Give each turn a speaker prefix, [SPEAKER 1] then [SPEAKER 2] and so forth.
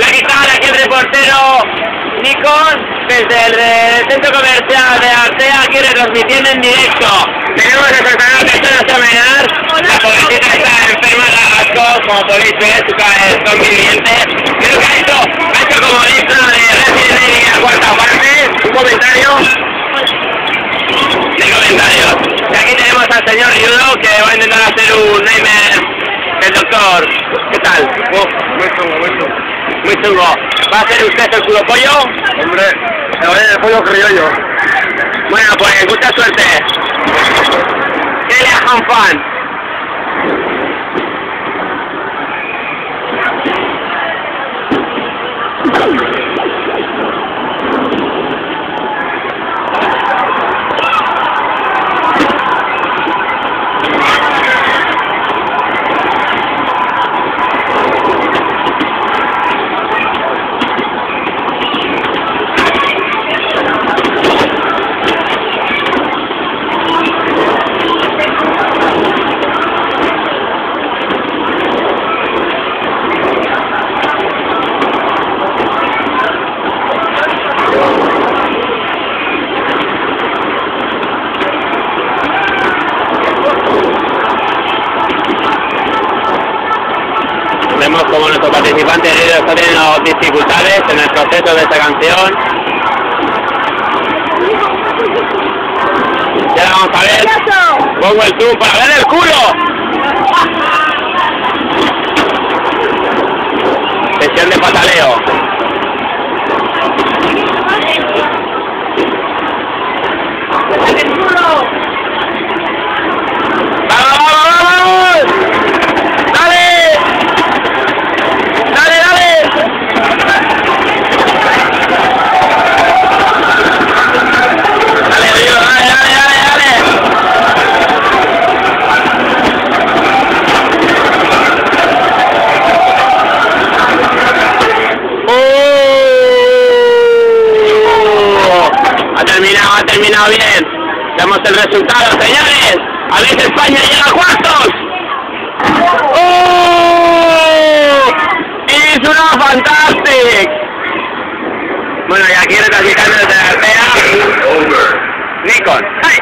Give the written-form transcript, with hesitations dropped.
[SPEAKER 1] Aquí está aquí el reportero Nikon desde el centro comercial de Artea, aquí retransmitiendo en directo. Tenemos el personal que está a examinar. La pobrecita está enferma de asco, como podéis ver, su cara es conviviente. Creo que ha hecho como lista de Resident Evil a cuarta parte. Un comentario. De comentarios. Y aquí tenemos al señor Ryudo que va a intentar hacer un nightmare del doctor. ¿Qué tal? Muy chungo. ¿Va a hacer usted el culo pollo?
[SPEAKER 2] Hombre, se va a ir el pollo criollo.
[SPEAKER 1] Bueno, pues mucha suerte. Que le hagan fan. Vemos como nuestro participante herido está teniendo dificultades en el proceso de esta canción. Ya la vamos a ver. Pongo el zoom para ver el culo. Sesión de pataleo. Ha terminado bien. Vemos el resultado, señores. A ver si España llega a cuartos. ¡Oh! ¡Es una fantastic! Bueno, y aquí retransmitiendo desde la Artea Nikon. ¡Ay!